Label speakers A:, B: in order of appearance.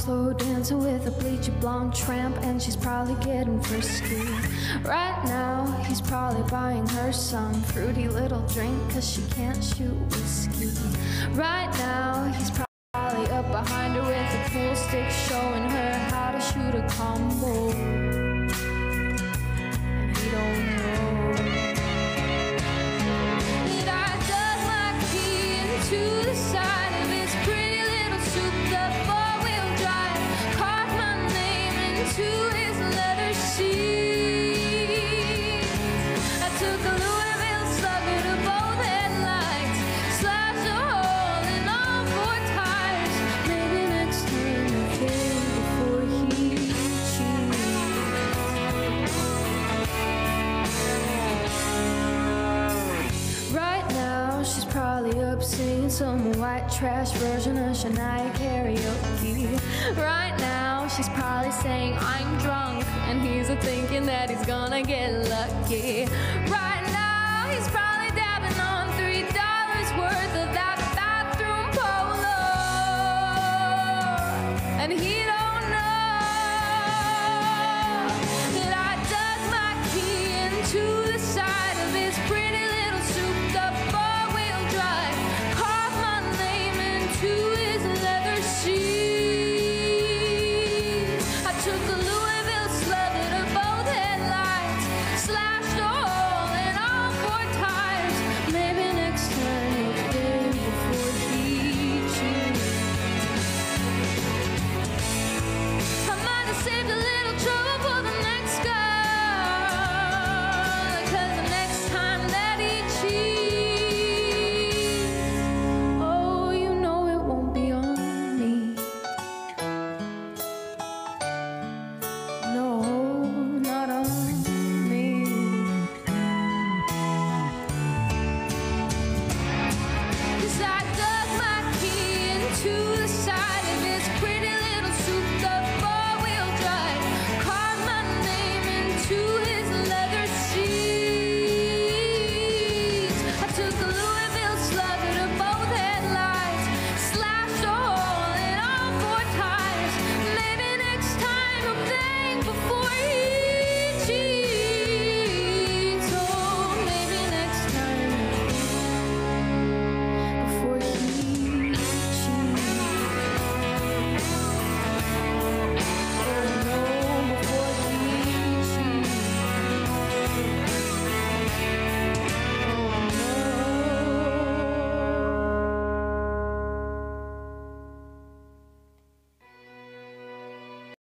A: slow dancing with a bleachy blonde tramp, and she's probably getting frisky. Right now, he's probably buying her some fruity little drink, cause she can't shoot whiskey. Right now, he's probably up behind her with a pool stick, showing her how to shoot a combo. And he don't know that I dug my key into the side of his pretty little souped-up four-wheel drive, carved my name into his leather seat. I took a Louisville Slugger to both headlights, slashed a hole in all four tires. Maybe next time I'll think before he cheats. Right now, she's probably up singing some white trash version of Shania karaoke. Right now, she's probably saying I'm drunk, and he's a thinking that he's gonna get lucky. Right now, he's probably